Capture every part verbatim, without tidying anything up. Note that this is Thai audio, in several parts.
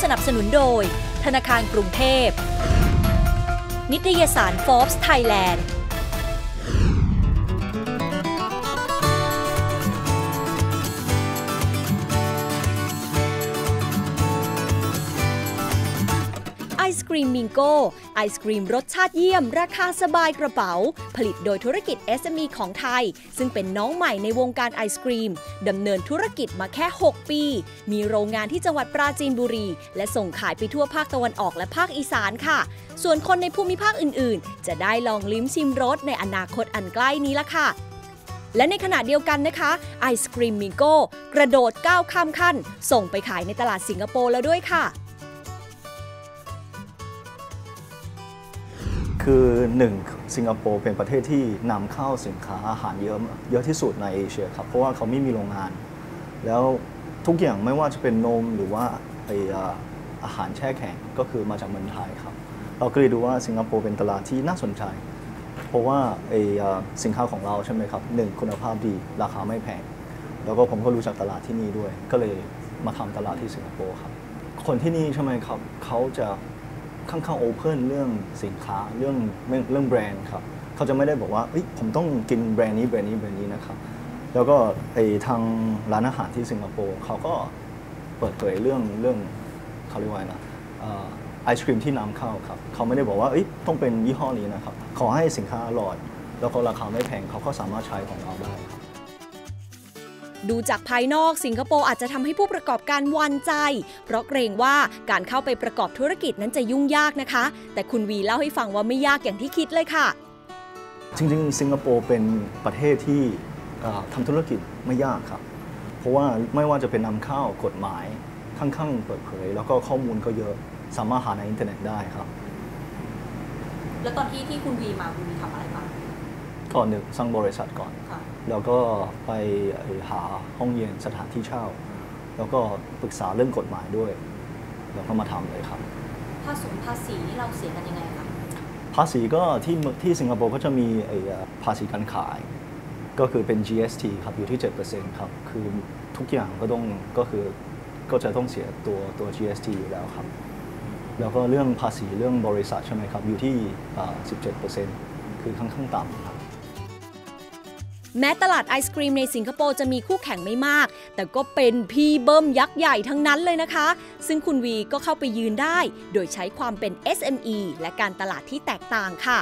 สนับสนุนโดยธนาคารกรุงเทพนิตยสาร Forbes Thailandไอศกรีมมิงโก้ไอศกรีมรสชาติเยี่ยมราคาสบายกระเป๋าผลิตโดยธุรกิจ เอส เอ็ม อี ของไทยซึ่งเป็นน้องใหม่ในวงการไอศกรีมดำเนินธุรกิจมาแค่หกปีมีโรงงานที่จังหวัดปราจีนบุรีและส่งขายไปทั่วภาคตะวันออกและภาคอีสานค่ะส่วนคนในภูมิภาคอื่นๆจะได้ลองลิ้มชิมรสในอนาคตอันใกล้นี้ละค่ะและในขณะเดียวกันนะคะไอศกรีมมิงโก้กระโดดก้าวข้ามขั้นส่งไปขายในตลาดสิงคโปร์แล้วด้วยค่ะคือหนึ่งสิงคโปร์เป็นประเทศที่นำเข้าสินค้าอาหารเยอะเยอะที่สุดในเอเชียครับเพราะว่าเขาไม่มีโรงงานแล้วทุกอย่างไม่ว่าจะเป็นนมหรือว่าไออาหารแช่แข็งก็คือมาจากเมืองไทยครับเราก็เลยดูว่าสิงคโปร์เป็นตลาดที่น่าสนใจเพราะว่าไอสินค้าของเราใช่ไหมครับหนึ่งคุณภาพดีราคาไม่แพงแล้วก็ผมก็รู้จักตลาดที่นี่ด้วยก็เลยมาทำตลาดที่สิงคโปร์ครับคนที่นี่ใช่ไหมครับเขาจะค่อนข้างโอเพนเรื่องสินค้าเรื่องเรื่องแบรนด์ครับเขาจะไม่ได้บอกว่าผมต้องกินแบรนด์นี้แบรนด์นี้แบรนด์นี้นะครับแล้วก็ไอทางร้านอาหารที่สิงคโปร์เขาก็เปิดเผยเรื่องเรื่องเขาเรียกว่านะไอศครีมที่นำเข้าครับเขาไม่ได้บอกว่าต้องเป็นยี่ห้อนี้นะครับขอให้สินค้าอร่อยแล้วก็ราคาไม่แพงเขาก็สามารถใช้ของเราได้ดูจากภายนอกสิงคโปร์อาจจะทำให้ผู้ประกอบการหวั่นใจเพราะเกรงว่าการเข้าไปประกอบธุรกิจนั้นจะยุ่งยากนะคะแต่คุณวีเล่าให้ฟังว่าไม่ยากอย่างที่คิดเลยค่ะจริงๆสิงคโปร์เป็นประเทศที่ทำธุรกิจไม่ยากครับเพราะว่าไม่ว่าจะเป็นนำเข้ากฎหมายค่อนข้างเปิดเผยแล้วก็ข้อมูลก็เยอะสามารถหาในอินเทอร์เน็ตได้ครับแล้วตอนที่ที่คุณวีมาคุณวีทำอะไรบ้างก่อนหนึ่งสร้างบริษัทก่อนแล้วก็ไปหาห้องเรียนสถานที่เช่าแล้วก็ปรึกษาเรื่องกฎหมายด้วยแล้วก็มาทำเลยครับภาษีภาษีนี่เราเสียกันยังไงคะภาษีก็ที่ที่สิงคโปร์ก็จะมีภาษีการขายก็คือเป็น จี เอส ที ครับอยู่ที่ เจ็ดเปอร์เซ็นต์ ครับคือทุกอย่างก็ต้องก็คือก็จะต้องเสียตัวตัว จี เอส ที อยู่แล้วครับแล้วก็เรื่องภาษีเรื่องบริษัทใช่ไหมครับอยู่ที่ สิบเจ็ดเปอร์เซ็นต์ คือค่อนข้างต่ำครับแม้ตลาดไอศกรีมในสิงคโปร์จะมีคู่แข่งไม่มากแต่ก็เป็นพี่เบิ้มยักษ์ใหญ่ทั้งนั้นเลยนะคะซึ่งคุณวีก็เข้าไปยืนได้โดยใช้ความเป็น เอส เอ็ม อี และการตลาดที่แตกต่างค่ะ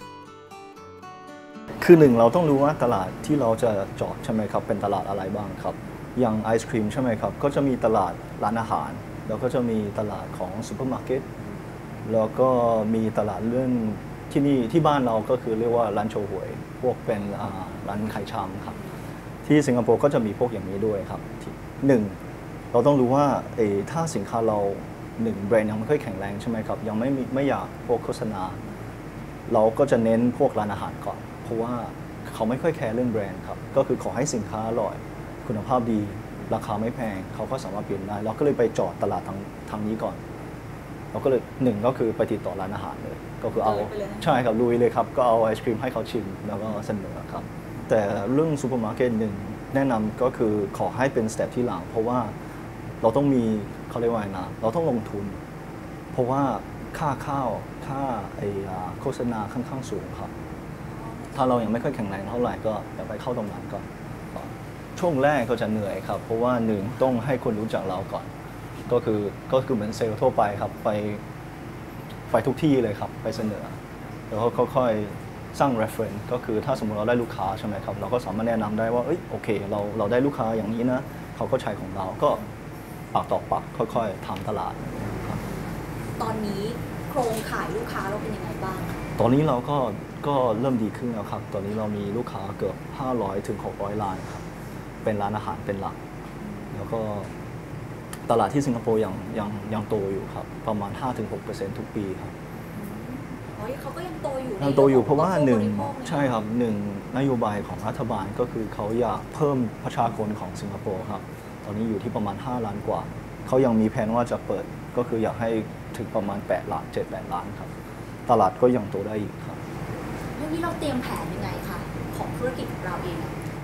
คือหนึ่งเราต้องรู้ว่าตลาดที่เราจะเจาะใช่ไหมครับเป็นตลาดอะไรบ้างครับอย่างไอศกรีมใช่ไหมครับก็จะมีตลาดร้านอาหารแล้วก็จะมีตลาดของซูเปอร์มาร์เก็ตแล้วก็มีตลาดเรื่องที่นี่ที่บ้านเราก็คือเรียกว่าร้านโชห่วยพวกเป็นร้านขายชำครับที่สิงคโปร์ก็จะมีพวกอย่างนี้ด้วยครับหนึ่งเราต้องรู้ว่าถ้าสินค้าเราหนึ่งแบรนด์ยังไม่ค่อยแข็งแรงใช่ไหมครับยังไม่ไม่อยากพวกโฆษณาเราก็จะเน้นพวกร้านอาหารก่อนเพราะว่าเขาไม่ค่อยแคร์เรื่องแบรนด์ครับก็คือขอให้สินค้าอร่อยคุณภาพดีราคาไม่แพงเขาก็สามารถเปลี่ยนได้เราก็เลยไปจอดตลาดทางทางนี้ก่อนเราก็เลยหนึ่งก็คือไปติดต่อร้านอาหารเลยก็คือเอาใช่ครับลุยเลยครับก็เอาไอศครีมให้เขาชิมแล้วก็เสนอครับแต่เรื่องซูเปอร์มาร์เก็ตหนึ่งแนะนำก็คือขอให้เป็นสเต็ปที่หลังเพราะว่าเราต้องมีเขาเรียกว่าไงนะเราต้องลงทุนเพราะว่าค่าข้าวค่าไอโฆษณาค่อนข้างสูงครับถ้าเรายังไม่ค่อยแข็งแรงเท่าไหร่ก็อย่าไปเข้าตรงนั้นก่อนช่วงแรกก็จะเหนื่อยครับเพราะว่าหนึ่งต้องให้คนรู้จักเราก่อนก็คือก็คือเหมือนเซลล์ทั่วไปครับไปไปทุกที่เลยครับไปเสนอแล้วก็ค่อยๆสร้าง reference ก็คือถ้าสมมติเราได้ลูกค้าใช่ไหมครับเราก็สามารถแนะนำได้ว่าเอ้ยโอเคเราเราได้ลูกค้าอย่างนี้นะเขาก็ใช้ของเราก็ปากต่อปากค่อยๆทำตลาดครับตอนนี้โครงข่ายลูกค้าเราเป็นยังไงบ้างตอนนี้เราก็ก็เริ่มดีขึ้นแล้วครับตอนนี้เรามีลูกค้าเกือบห้าร้อยถึงหกร้อยรายครับเป็นร้านอาหารเป็นหลักแล้วก็ตลาดที่สิงคโปร์ยังยังยังโตอยู่ครับประมาณ ห้าถึงหกเปอร์เซ็นต์ ทุกปีครับอ๋อเขาก็ยังโตอยู่ยังโตอยู่เพราะว่าหนึ่งใช่ครับหนึ่งนโยบายของรัฐบาลก็คือเขาอยากเพิ่มประชากรของสิงคโปร์ครับตอนนี้อยู่ที่ประมาณห้าล้านกว่าเขายังมีแผนว่าจะเปิดก็คืออยากให้ถึงประมาณแปดล้าน เจ็ด แปดล้านครับตลาดก็ยังโตได้อีกครับเรื่องนี้เราเตรียมแผนยังไงคะของธุรกิจของเราเอง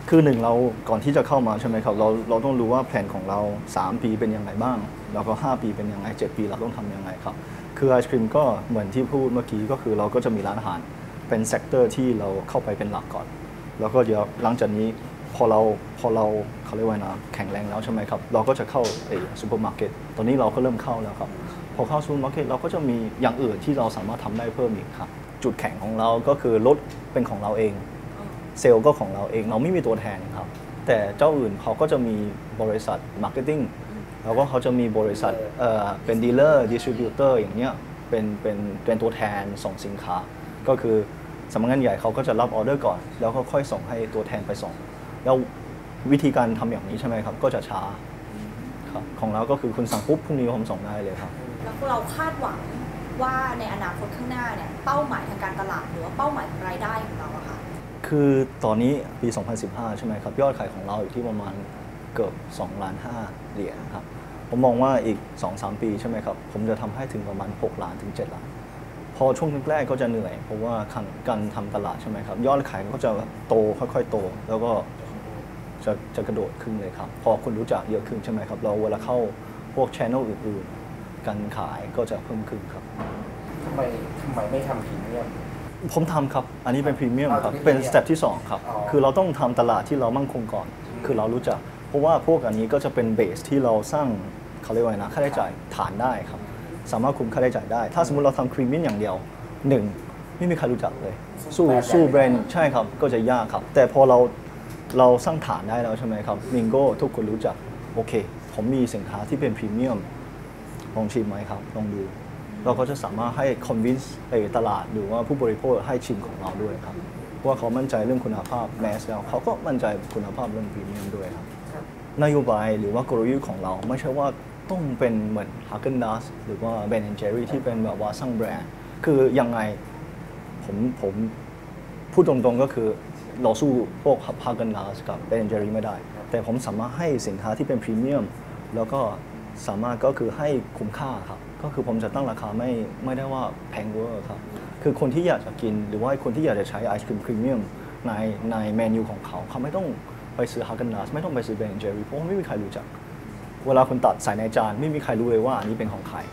คือหนึ่งเราก่อนที่จะเข้ามาใช่ไหมครับเราเราต้องรู้ว่าแผนของเราสามปีเป็นยังไงบ้างแล้วก็ห้าปีเป็นยังไงเจ็ดปีเราต้องทำยังไงครับคือไอศครีมก็เหมือนที่พูดเมื่อกี้ก็คือเราก็จะมีร้านอาหารเป็นเซกเตอร์ที่เราเข้าไปเป็นหลักก่อนแล้วก็เดี๋ยวหลังจากนี้พอเราพอเราเขาเรียกว่านะแข็งแรงแล้วใช่ไหมครับเราก็จะเข้าไอ้ซูเปอร์มาร์เก็ตตอนนี้เราก็เริ่มเข้าแล้วครับพอเข้าซูเปอร์มาร์เก็ตเราก็จะมีอย่างอื่นที่เราสามารถทำได้เพิ่มอีกครับจุดแข็งของเราก็คือรถเป็นของเราเองเซลล์ก็ของเราเองเราไม่มีตัวแทนครับแต่เจ้าอื่นเขาก็จะมีบริษัทมาร์เก็ตติ้งแล้วก็เขาจะมีบริษัทเอ่อเป็นดีลเลอร์ดิสทริบิวเตอร์อย่างเงี้ยเป็นเป็นเป็นตัวแทนส่งสินค้าก็คือสำนักงานใหญ่เขาก็จะรับออเดอร์ก่อนแล้วก็ค่อยส่งให้ตัวแทนไปส่งแล้ววิธีการทำอย่างนี้ใช่ไหมครับก็จะช้าครับของเราก็คือคุณสั่งปุ๊บพรุ่งนี้ผมส่งได้เลยครับแล้วเราคาดหวังว่าในอนาคตข้างหน้าเนี่ยเป้าหมายทางการตลาดหรือว่าเป้าหมายรายได้ของเราอะค่ะคือตอนนี้ปี สองพันสิบห้า ใช่ไหมครับยอดขายของเราอยู่ที่ประมาณเกือบสองล้านห้าเหรียญครับผมมองว่าอีก สองถึงสาม ปีใช่ไหมครับผมจะทำให้ถึงประมาณหกล้านถึงเจ็ดล้านพอช่วงแรกๆก็จะเหนื่อยเพราะว่าการทำตลาดใช่ไหมครับยอดขายก็จะโตค่อยๆโตแล้วก็จะจะกระโดดขึ้นเลยครับพอคนรู้จักเยอะขึ้นใช่ไหมครับเราเวลาเข้าพวก channel อื่นๆการขายก็จะเพิ่มขึ้นครับทำไมทำไมไม่ทำพรีเมียมผมทำครับอันนี้เป็นพรีเมียมครับเป็นสเต็ปที่สองครับคือเราต้องทำตลาดที่เรามั่นคงก่อนคือเรารู้จักเพราะว่าพวกอันนี้ก็จะเป็นเบสที่เราสร้างเขาเรียกว่านะค่าใช้จ่ายฐานได้ครับสามารถคุมค่าใช้จ่ายได้ถ้าสมมติเราทำพรีเมียมอย่างเดียวหนึ่งไม่มีใครรู้จักเลยสู้สู้แบรนด์ใช่ครับก็จะยากครับแต่พอเราเราสร้างฐานได้แล้วใช่ไหมครับมิงโก้ทุกคนรู้จักโอเคผมมีสินค้าที่เป็นพรีเมียมลองชิมไหมครับลองดูเราก็จะสามารถให้ convince ตลาดหรือว่าผู้บริโภคให้ชิมของเราด้วยครับเพราะว่าเขามั่นใจเรื่องคุณภาพแมสแล้วเขาก็มั่นใจคุณภาพเรื่องพรีเมียมด้วยครับนโยบายหรือว่ากลยุทธ์ของเราไม่ใช่ว่าต้องเป็นเหมือน Häagen-Dazs หรือว่า Ben แอนด์ Jerry's ที่เป็นแบบว่าสร้างแบรนด์คือยังไงผมผมพูดตรงๆก็คือเราสู้พวก Häagen-Dazs กับ Ben แอนด์ Jerry's ไม่ได้แต่ผมสามารถให้สินค้าที่เป็นพรีเมียมแล้วก็สามารถก็คือให้คุ้มค่าครับก็คือผมจะตั้งราคาไม่ไม่ได้ว่าแพงเวอร์ครับคือคนที่อยากจะกินหรือว่าคนที่อยากจะใช้ไอศครีมพรีเมียมในในเมนูของเขาเขาไม่ต้องไปซื้อ Häagen-Dazs ไม่ต้องไปซื้อ Ben แอนด์ Jerry's เพราะว่าไม่มีใครรู้จักเวลาคุณตัดใส่ในจานไม่มีใครรู้เลยว่าอันนี้เป็นของใคร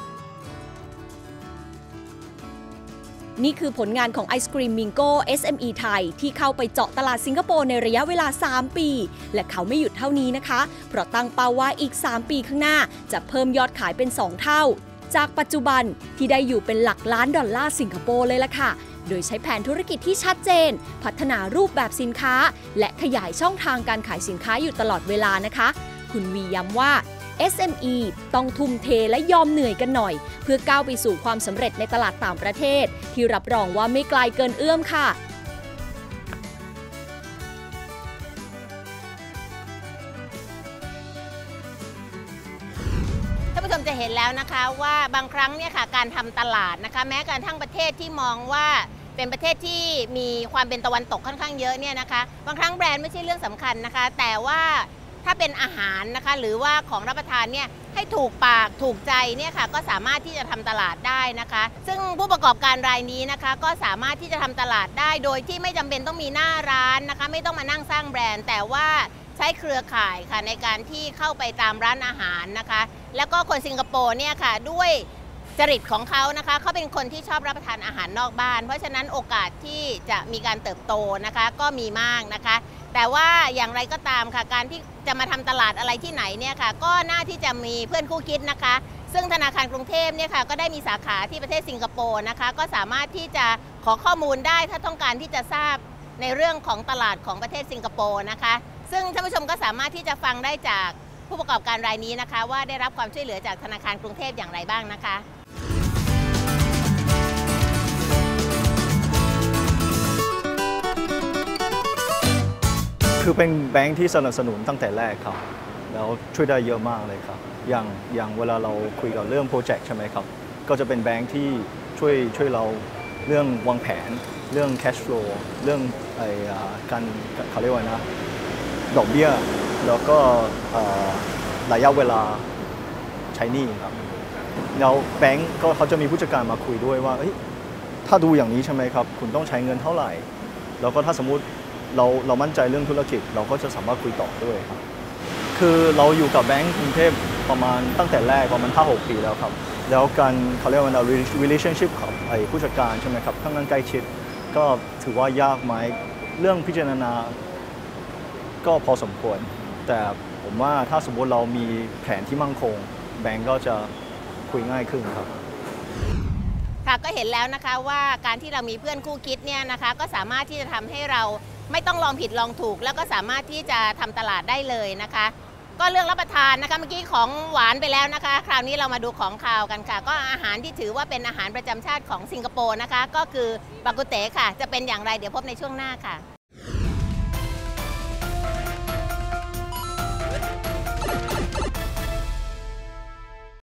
นี่คือผลงานของไอศกรีมมิงโก้ เอส เอ็ม อี ไทยที่เข้าไปเจาะตลาดสิงคโปร์ในระยะเวลาสามปีและเขาไม่หยุดเท่านี้นะคะเพราะตั้งเป้าว่าอีกสามปีข้างหน้าจะเพิ่มยอดขายเป็นสองเท่าจากปัจจุบันที่ได้อยู่เป็นหลักล้านดอลลาร์สิงคโปร์เลยล่ะค่ะโดยใช้แผนธุรกิจที่ชัดเจนพัฒนารูปแบบสินค้าและขยายช่องทางการขายสินค้าอยู่ตลอดเวลานะคะคุณวีย้ำว่า เอส เอ็ม อี ต้องทุ่มเทและยอมเหนื่อยกันหน่อยเพื่อก้าวไปสู่ความสำเร็จในตลาดต่างประเทศที่รับรองว่าไม่ไกลเกินเอื้อมค่ะท่านผู้ชมจะเห็นแล้วนะคะว่าบางครั้งเนี่ยค่ะการทำตลาดนะคะแม้กระทั่งประเทศที่มองว่าเป็นประเทศที่มีความเป็นตะวันตกค่อนข้างเยอะเนี่ยนะคะบางครั้งแบรนด์ไม่ใช่เรื่องสำคัญนะคะแต่ว่าถ้าเป็นอาหารนะคะหรือว่าของรับประทานเนี่ยให้ถูกปากถูกใจเนี่ยค่ะก็สามารถที่จะทำตลาดได้นะคะซึ่งผู้ประกอบการรายนี้นะคะก็สามารถที่จะทำตลาดได้โดยที่ไม่จำเป็นต้องมีหน้าร้านนะคะไม่ต้องมานั่งสร้างแบรนด์แต่ว่าใช้เครือข่ายค่ะในการที่เข้าไปตามร้านอาหารนะคะแล้วก็คนสิงคโปร์เนี่ยค่ะด้วยจริตของเขานะคะเขาเป็นคนที่ชอบรับประทานอาหารนอกบ้านเพราะฉะนั้นโอกาสที่จะมีการเติบโตนะคะก็มีมากนะคะแต่ว่าอย่างไรก็ตามค่ะการที่จะมาทำตลาดอะไรที่ไหนเนี่ยค่ะก็น่าที่จะมีเพื่อนคู่คิดนะคะซึ่งธนาคารกรุงเทพเนี่ยค่ะก็ได้มีสาขาที่ประเทศสิงคโปร์นะคะก็สามารถที่จะขอข้อมูลได้ถ้าต้องการที่จะทราบในเรื่องของตลาดของประเทศสิงคโปร์นะคะซึ่งท่านผู้ชมก็สามารถที่จะฟังได้จากผู้ประกอบการรายนี้นะคะว่าได้รับความช่วยเหลือจากธนาคารกรุงเทพอย่างไรบ้างนะคะคือเป็นแบงค์ที่สนับสนุนตั้งแต่แรกครับแล้วช่วยได้เยอะมากเลยครับอย่างอย่างเวลาเราคุยกับเรื่องโปรเจกต์ใช่ไหมครับก็จะเป็นแบงค์ที่ช่วยช่วยเราเรื่องวางแผนเรื่อง cash flow เรื่องไอ้การเขาเรียกว่านะดอกเบี้ยแล้วก็ระยะเวลาใช้หนี้ครับแล้วแบงค์ก็เขาจะมีผู้จัดการมาคุยด้วยว่าถ้าดูอย่างนี้ใช่ไหมครับคุณต้องใช้เงินเท่าไหร่แล้วก็ถ้าสมมุติเราเรามั่นใจเรื่องธุรกิจเราก็จะสามารถคุยต่อด้วยครับคือเราอยู่กับแบงก์กรุงเทพประมาณตั้งแต่แรกประมาณ ห้าหก ปีแล้วครับแล้วการเขาเรียกว่า relationship กับไอ้ผู้จัดการใช่ไหมครับค่อนข้างใกล้ชิดก็ถือว่ายากไหมเรื่องพิจารณาก็พอสมควรแต่ผมว่าถ้าสมมติเรามีแผนที่มั่นคงแบงก์ก็จะคุยง่ายขึ้นครับค่ะก็เห็นแล้วนะคะว่าการที่เรามีเพื่อนคู่คิดเนี่ยนะคะก็สามารถที่จะทำให้เราไม่ต้องลองผิดลองถูกแล้วก็สามารถที่จะทำตลาดได้เลยนะคะก็เรื่องรับประทานนะคะเมื่อกี้ของหวานไปแล้วนะคะคราวนี้เรามาดูของคาวกันค่ะก็อาหารที่ถือว่าเป็นอาหารประจำชาติของสิงคโปร์นะคะก็คือบากุเต๋ค่ะจะเป็นอย่างไรเดี๋ยวพบในช่วงหน้าค่ะ